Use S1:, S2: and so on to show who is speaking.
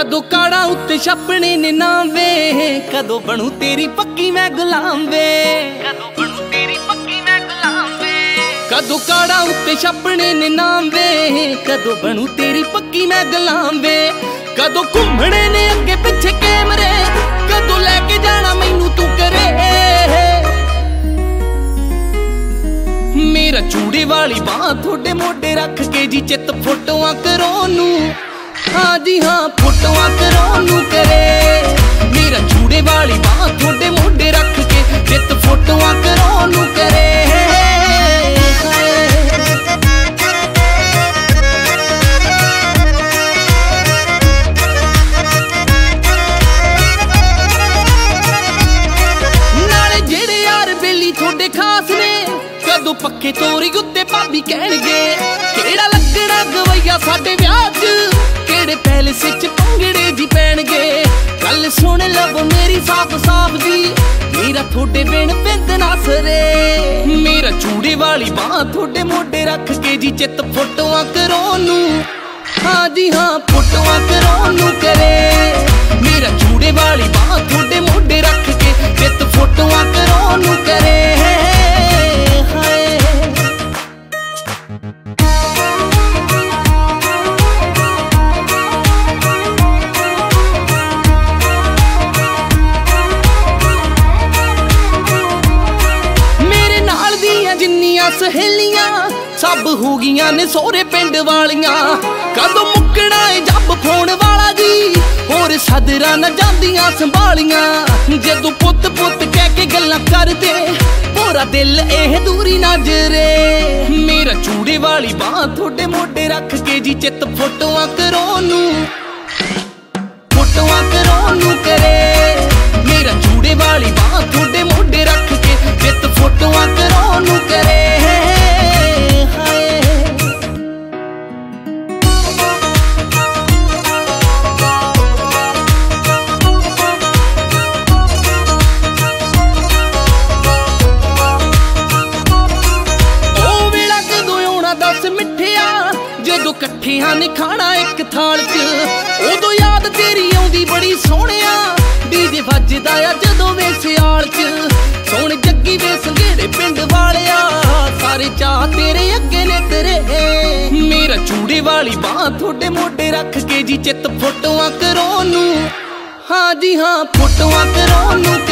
S1: कदों काड़ा उत्ते छपने ने नाम वे, कदों बनू तेरी पक्की मैं गुलाम वे, कदों बनू तेरी पक्की मैं गुलाम वे। कदों काड़ा उत्ते छपने ने नाम वे, कदों बनू तेरी पक्की मैं गुलाम वे। कदों घूमने ने अगे पिछे कैमरे, कदों लैके जाना मैनू तू करे। मेरा चूड़े वाली बांह थोड़े मोढे रख के जी चित फोटोआं करों नू, हाँ जी हाँ फोटोआं करों नू करे। मेरा चूड़े वाली बांह थोड़े मोढे रख के चित फोटोआं करों नू करे। नाले जेड़े यार बेली थोड़े खास ने, कदों पक्के तोरी उत्ते भाभी कहणगे केड़ा लगना गवैया साडे विआह च, केड़े पैलेस च भंगड़े जी पैणगे। गल सुन लव मेरी साफ साफ जी, मेरा थोड़े बिन बिंद ना सरे। मेरा चूड़े वाली बांह थोड़े मोढे रख के जी चित फोटोआं करों नू, हाँ जी हाँ फोटोआं करों नू करे। मेरा चूड़े वाली बांह थोड़े मोढे रख के चित फोटोआं करों नू करे। सहेलियां सब हो गईयां ने सोहरे पिंड वालियां, कदों मुकना है जब फोन वाला जी, होर सदरा न जांदियां संभालियां। जदों पुत पुत कह के गल्लां करदे, पूरा दिल एह दूरी नजरे। मेरा चूड़े वाली बांह थोड़े मोढे रख के जी चित फोटोआं करों नू, फोटोआं करों नू करे। मेरा चूड़े वाली बांह थोड़े मोढे रख के चित फोटोआं करों नू करे। जदों कट्ठियां ने खाना एक थाल च, उदों याद तेरी आउंदी बड़ी सोहणिया। डीजे वजदा आ जदों वे सियाल च, सोहणे जग्गी वे संघेड़े पिंड वालिया, सारे चाह तेरे अगे ने तेरे। मेरा चूड़े वाली बांह थोड़े मोढे रख के जी चित फोटोआं करों नू, हाँ जी हाँ फोटोआं करों नू